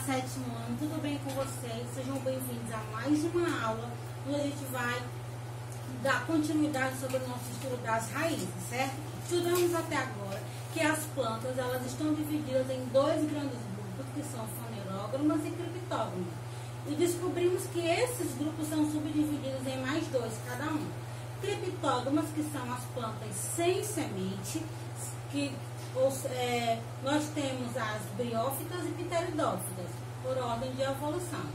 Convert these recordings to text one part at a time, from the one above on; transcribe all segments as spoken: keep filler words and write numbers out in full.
sétimo ano, tudo bem com vocês? Sejam bem-vindos a mais uma aula, onde a gente vai dar continuidade sobre o nosso estudo das raízes, certo? Estudamos até agora que as plantas, elas estão divididas em dois grandes grupos, que são fanerógamas e criptógamas. E descobrimos que esses grupos são subdivididos em mais dois, cada um. Criptógamas, que são as plantas sem semente, que é, nós temos as briófitas e pteridófitas, por ordem de evolução.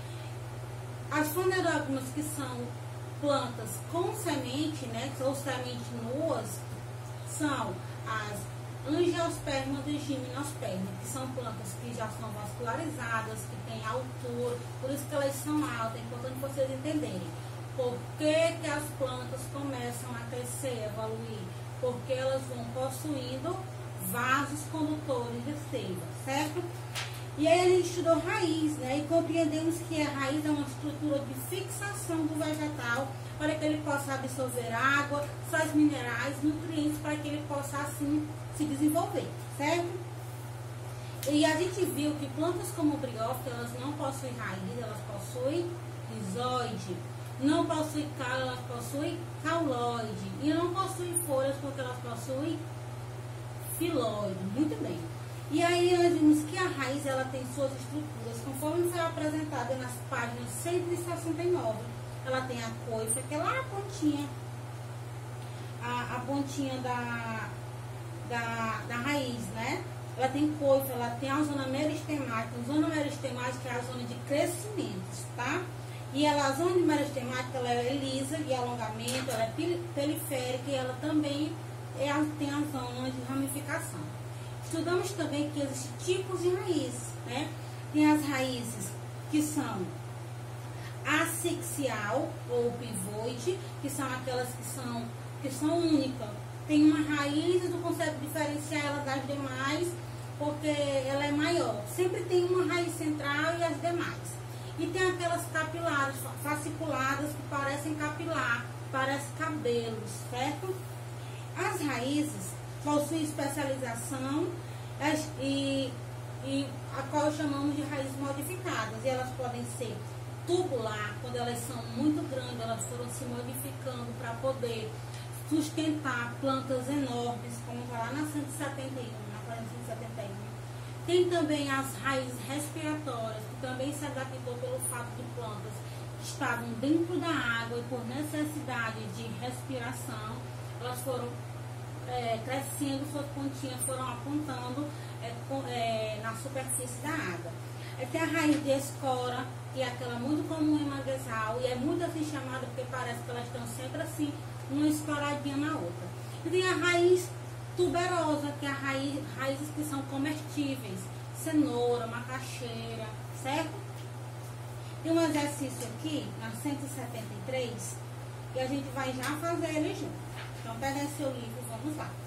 As fanerógamas, que são plantas com semente, né, ou sementes nuas, são as angiospermas e gimnospermas, que são plantas que já são vascularizadas, que têm altura, por isso que elas são altas. É importante vocês entenderem por que, que as plantas começam a crescer, a evoluir, porque elas vão possuindo vasos condutores de seiva, certo? E aí a gente estudou raiz, né? E compreendemos que a raiz é uma estrutura de fixação do vegetal para que ele possa absorver água, sais minerais, nutrientes, para que ele possa assim se desenvolver, certo? E a gente viu que plantas como briófita, elas não possuem raiz, elas possuem rizóide. Não possuem caulo, elas possuem cauloide. E não possuem folhas porque elas possuem filóide. Muito bem. E aí nós vimos que a raiz, ela tem suas estruturas, conforme foi apresentada nas páginas cento e sessenta e nove. Ela tem a coifa, que é lá a pontinha, a, a pontinha da, da, da raiz, né? Ela tem coifa, ela tem a zona meristemática. A zona meristemática é a zona de crescimento, tá? E ela, a zona de meristemática, ela é lisa de alongamento, ela é periférica e ela também é, tem a zona de ramificação. Estudamos também que existem tipos de raízes, né? Tem as raízes que são axial ou pivoide, que são aquelas que são, que são únicas. Tem uma raiz e tu consegue diferenciar ela das demais, porque ela é maior. Sempre tem uma raiz central e as demais. E tem aquelas capilares, fasciculadas, que parecem capilar, parecem cabelos, certo? As raízes possuem especialização e, e a qual chamamos de raízes modificadas. E elas podem ser tubular, quando elas são muito grandes, elas foram se modificando para poder sustentar plantas enormes, como está lá na cento e setenta e um, na página cento e setenta e um. Tem também as raízes respiratórias, que também se adaptou pelo fato de plantas que estavam dentro da água e por necessidade de respiração, elas foram é, crescendo, suas pontinhas foram apontando é, é, na superfície da água. Aí tem a raiz de escora, que é aquela muito comum em manguezal, e é muito assim chamada porque parece que elas estão sempre assim, uma escoradinha na outra. E tem a raiz tuberosa, que é a raiz, raízes que são comestíveis, cenoura, macaxeira, certo? Tem um exercício aqui, na cento e setenta e três, e a gente vai já fazer ele junto. Então, pega esse seu livro e vamos lá.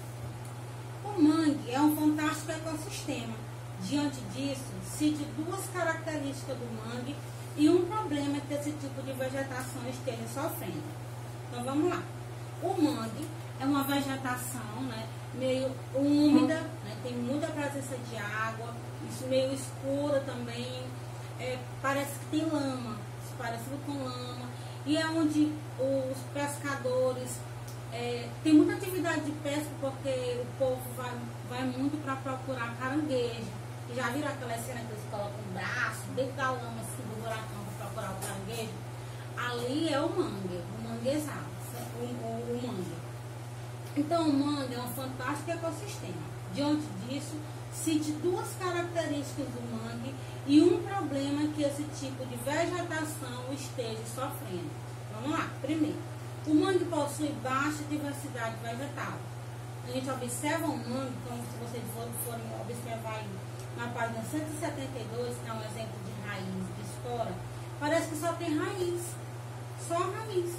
O mangue é um fantástico ecossistema. Diante disso, cite duas características do mangue e um problema que esse tipo de vegetação esteja sofrendo. Então, vamos lá. O mangue é uma vegetação, né, meio úmida, né, tem muita presença de água, isso meio escura também, é, parece que tem lama, parecido com lama, e é onde os pescadores, é, tem muita atividade de pesca, porque o povo vai, vai muito para procurar caranguejo. Já viram aquela cena que eles colocam um braço dentro da lama, assim, do buracão para procurar o caranguejo? Ali é o mangue, o manguezal, o, o, o mangue. Então, o mangue é um fantástico ecossistema. Diante disso, cite duas características do mangue e um problema que esse tipo de vegetação esteja sofrendo. Vamos lá. Primeiro, o mangue possui baixa diversidade vegetal. A gente observa o mangue, como se vocês forem observar aí na página cento e setenta e dois, que é um exemplo de raiz de espora, parece que só tem raiz. Só raiz.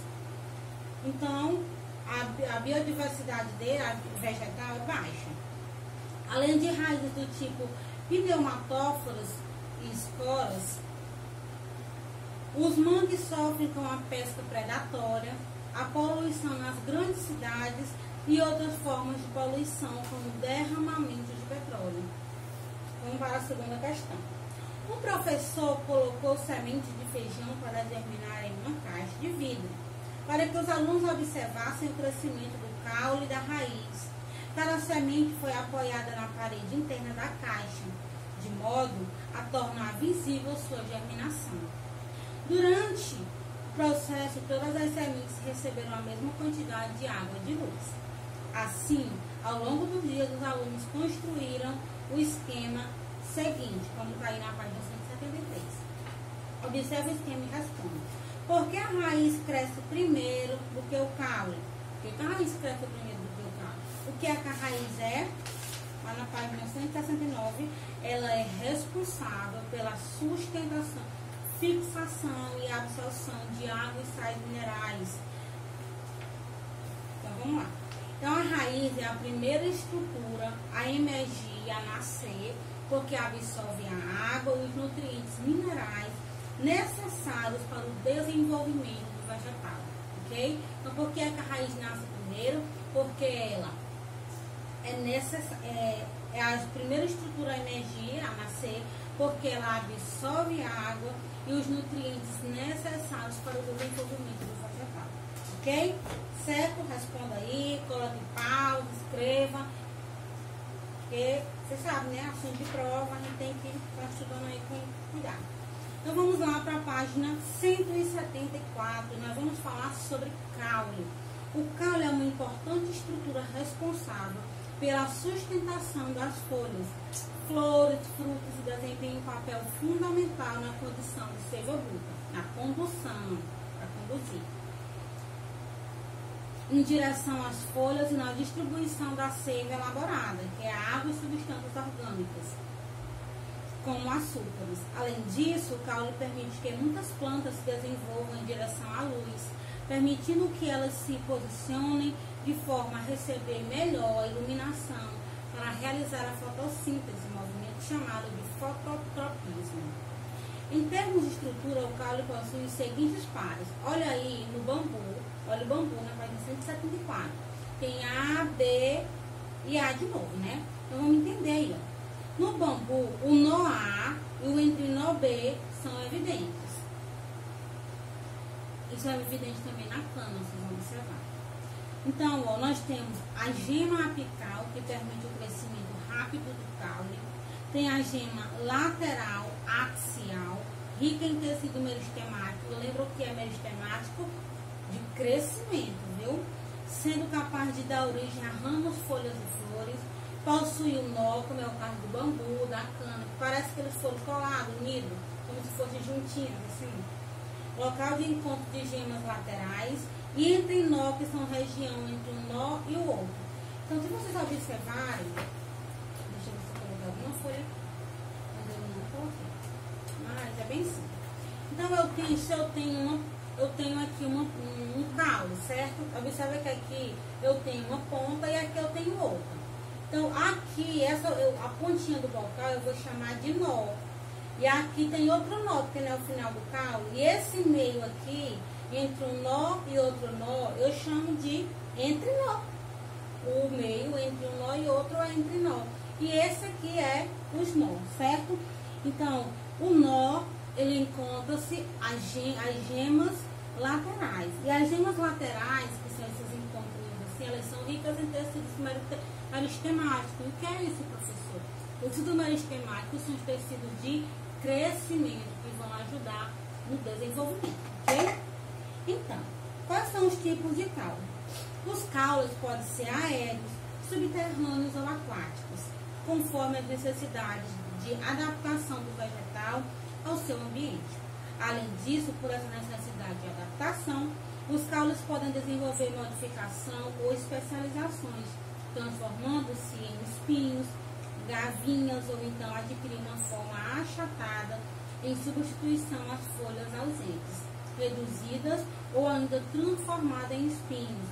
Então, A, a biodiversidade dele, a vegetal, é baixa. Além de raízes do tipo pneumatóforas e esporas, os mangues sofrem com a pesca predatória, a poluição nas grandes cidades e outras formas de poluição, como derramamento de petróleo. Vamos para a segunda questão. O professor colocou sementes de feijão para germinar em uma caixa de vidro, para que os alunos observassem o crescimento do caule e da raiz. Cada semente foi apoiada na parede interna da caixa, de modo a tornar visível sua germinação. Durante o processo, todas as sementes receberam a mesma quantidade de água e de luz. Assim, ao longo do dia, os alunos construíram o esquema seguinte, como está aí na página cento e setenta e três. Observe o esquema e responda. Por que a raiz cresce primeiro do que o caule? Por que a raiz cresce primeiro do que o caule? O que é que a raiz é? Lá na página cento e sessenta e nove, ela é responsável pela sustentação, fixação e absorção de água e sais minerais. Então, vamos lá. Então, a raiz é a primeira estrutura a emergir e a nascer, porque absorve a água e os nutrientes minerais necessários para o desenvolvimento do vegetal, ok? Então, por que, é que a raiz nasce primeiro? Porque ela é, necess... é, é a primeira estrutura a emergir, a nascer, porque ela absorve a água e os nutrientes necessários para o desenvolvimento do vegetal, ok? Certo? Responda aí, coloque pausa, escreva, porque você sabe, né? Assunto de prova, a gente tem que estar estudando aí com cuidado. Então vamos lá para a página cento e setenta e quatro, nós vamos falar sobre caule. O caule é uma importante estrutura responsável pela sustentação das folhas, flores, frutos e desempenha um papel fundamental na condição de seiva bruta, na condução, para conduzir, em direção às folhas e na distribuição da seiva elaborada, que é a água e substâncias orgânicas, como açúcares. Além disso, o caule permite que muitas plantas se desenvolvam em direção à luz, permitindo que elas se posicionem de forma a receber melhor iluminação para realizar a fotossíntese, movimento chamado de fototropismo. Em termos de estrutura, o caule possui os seguintes pares. Olha aí no bambu, olha o bambu na página cento e setenta e quatro. Tem A, B e A de novo, né? Então vamos entender aí, ó. No bambu, o nó A e o entre nó B são evidentes. Isso é evidente também na cana, vocês vão observar. Então, ó, nós temos a gema apical, que permite o crescimento rápido do caule. Tem a gema lateral axial, rica em tecido meristemático. Lembra o que é meristemático? De crescimento, viu? Sendo capaz de dar origem a ramos, folhas e flores. Possui o nó, como é o caso do bambu, da cana, que parece que eles foram colados, unidos, como se fossem juntinhos, assim. Local de encontro de gemas laterais e entre nó, que são região entre um nó e o outro. Então, se vocês observarem, deixa eu ver se eu colocar alguma folha, mas eu não coloquei, mas é bem simples. Então, eu tenho, se eu tenho uma, eu tenho aqui uma, um, um caule, certo? Observa que aqui eu tenho uma ponta e aqui eu tenho outra. Então, aqui, essa, eu, a pontinha do bocal eu vou chamar de nó. E aqui tem outro nó, que é o final do caule. E esse meio aqui, entre um nó e outro nó, eu chamo de entre-nó. O meio entre um nó e outro é entre-nó. E esse aqui é os nós, certo? Então, o nó, ele encontra-se as, gem, as gemas laterais. E as gemas laterais, que são esses encontros assim, elas são ricas em tecidos meristemáticos. O que é isso, professor? Os tecidos meristemáticos são os tecidos de crescimento que vão ajudar no desenvolvimento, ok? Então, quais são os tipos de caule? Os caules podem ser aéreos, subterrâneos ou aquáticos, conforme as necessidades de adaptação do vegetal ao seu ambiente. Além disso, por essa necessidade de adaptação, os caules podem desenvolver modificação ou especializações, transformando-se em espinhos, gavinhas ou então adquirir uma forma achatada em substituição às folhas ausentes, reduzidas ou ainda transformadas em espinhos.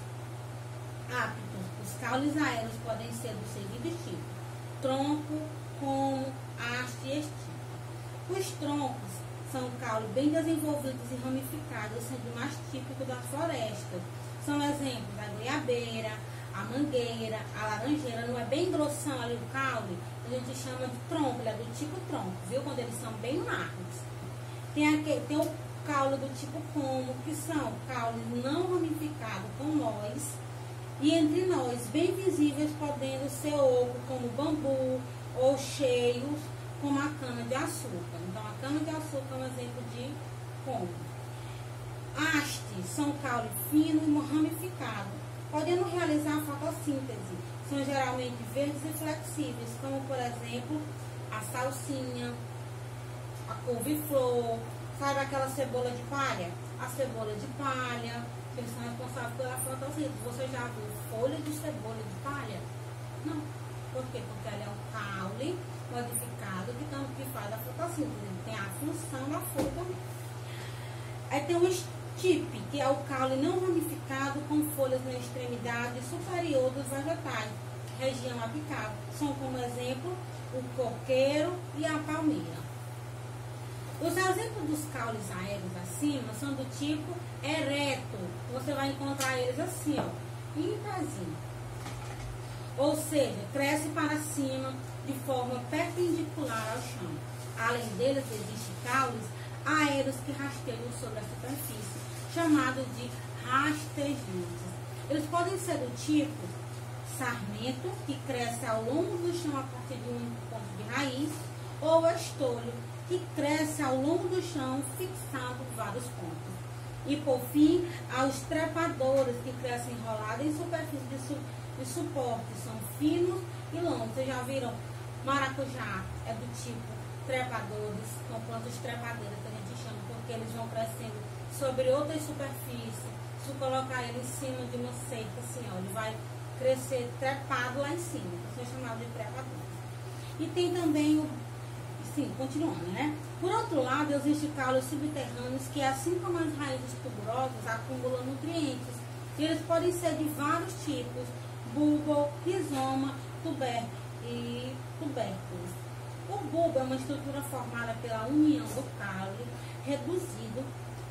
Hábitos. Os caules aéreos podem ser do seguinte tipo: tronco, como, haste e estilo. Os troncos são caules bem desenvolvidos e ramificados, sendo mais típico da floresta. São exemplos a goiabeira, a a mangueira, a laranjeira, não é bem grossão ali o caule, a gente chama de tronco, ele é do tipo tronco, viu? Quando eles são bem largos. Tem, aquele, tem o caule do tipo pomo, que são caules não ramificados com nós, e entre nós, bem visíveis, podendo ser oco, como bambu, ou cheios, como a cana-de-açúcar. Então, a cana-de-açúcar é um exemplo de pomo. Hastes são caule fino e ramificado, podendo realizar a fotossíntese. São geralmente verdes e flexíveis, como, por exemplo, a salsinha, a couve-flor, sabe aquela cebola de palha? A cebola de palha, que eles são responsáveis pela fotossíntese. Você já viu folha de cebola de palha? Não. Por quê? Porque ela é um caule modificado que, tanto que faz a fotossíntese. Ele tem a função da folha também. Aí tem o estipe, que é o caule não ramificado com folhas na extremidade superior dos vegetais, região apicável. São, como exemplo, o coqueiro e a palmeira. Os exemplos dos caules aéreos acima são do tipo ereto. Você vai encontrar eles assim, ó, em pezinho. Ou seja, cresce para cima de forma perpendicular ao chão. Além deles, existem caules aéreos que rasteiam sobre a superfície, chamados de rastejantes. Eles podem ser do tipo sarmento, que cresce ao longo do chão a partir de um ponto de raiz, ou estolho, que cresce ao longo do chão, fixando vários pontos. E, por fim, aos trepadores, que crescem enrolados em superfície de, su de suporte, são finos e longos. Vocês já viram? Maracujá é do tipo trepadores, são plantas trepadeiras que a gente chama, porque eles vão crescendo sobre outras superfícies. Se colocar ele em cima de uma cerca, assim, ó, ele vai crescer trepado lá em cima, que são chamados de trepadores. E tem também o Sim, continuando, né? Por outro lado, existem caules subterrâneos que, assim como as raízes tuberosas, acumulam nutrientes. E eles podem ser de vários tipos: bulbo, rizoma, tuber e tubérculos. O bulbo é uma estrutura formada pela união do caule reduzido,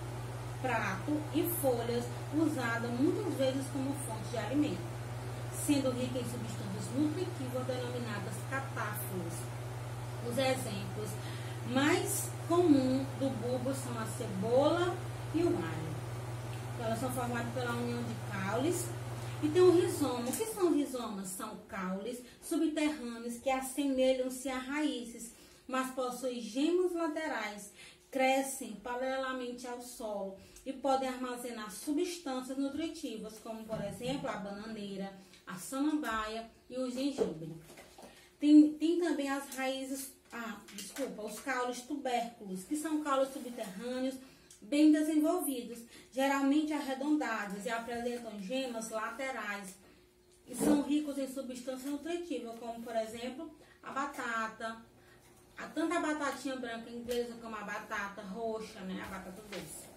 prato e folhas, usada muitas vezes como fonte de alimento, sendo rica em substâncias nutritivas denominadas catáforos. Os exemplos mais comuns do bulbo são a cebola e o alho. Elas são formadas pela união de caules. E tem o rizoma. O que são rizomas? São caules subterrâneos que assemelham-se a raízes, mas possuem gemos laterais, crescem paralelamente ao solo e podem armazenar substâncias nutritivas, como, por exemplo, a bananeira, a samambaia e o gengibre. Tem, tem também as raízes, ah, desculpa, os caules tubérculos, que são caules subterrâneos bem desenvolvidos, geralmente arredondados e apresentam gemas laterais e são ricos em substâncias nutritivas, como, por exemplo, a batata, a, tanto a batatinha branca inglesa como a batata roxa, né, a batata doce.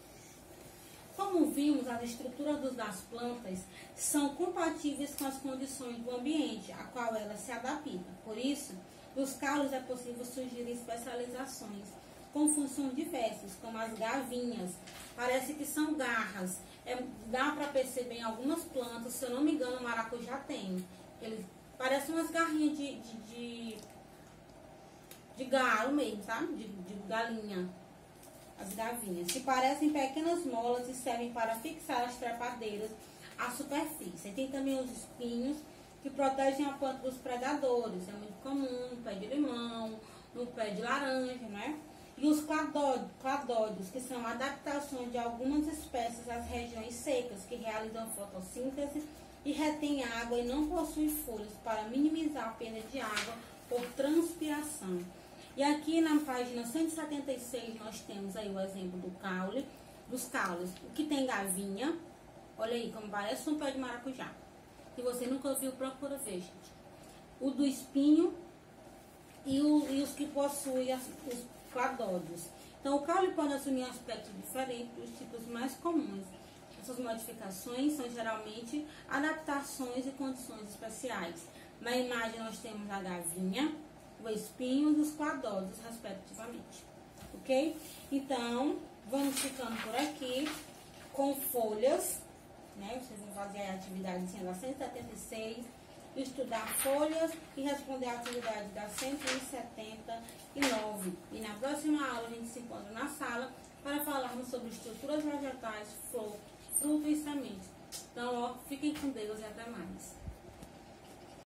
Como vimos, as estruturas das plantas são compatíveis com as condições do ambiente a qual elas se adaptam. Por isso, nos caules é possível surgir especializações com funções diversas, como as gavinhas. Parece que são garras. É, dá para perceber em algumas plantas, se eu não me engano, o maracujá tem. Eles parecem umas garrinhas de, de, de, de galo mesmo, sabe? De, de galinha. As gavinhas, que parecem pequenas molas e servem para fixar as trepadeiras à superfície. E tem também os espinhos, que protegem a planta dos predadores. É muito comum no pé de limão, no pé de laranja, né? E os cladódios, cladódios, que são adaptações de algumas espécies às regiões secas, que realizam fotossíntese e retêm água e não possuem folhas para minimizar a perda de água por transpiração. E aqui na página cento e setenta e seis nós temos aí o exemplo do caule, dos caules. O que tem gavinha, olha aí como parece um pé de maracujá. Se você nunca viu, procura ver, gente. O do espinho e, o, e os que possuem as, os cladódios. Então, o caule pode assumir aspectos diferentes dos tipos mais comuns. Essas modificações são geralmente adaptações e condições especiais. Na imagem nós temos a gavinha, o espinho e os cladódios, respectivamente. Ok? Então, vamos ficando por aqui com folhas né? Vocês vão fazer a atividade da cento e setenta e seis, estudar folhas e responder a atividade da cento e setenta e nove. E na próxima aula a gente se encontra na sala para falarmos sobre estruturas vegetais, flor, fruto e sementes. Então, ó, fiquem com Deus e até mais.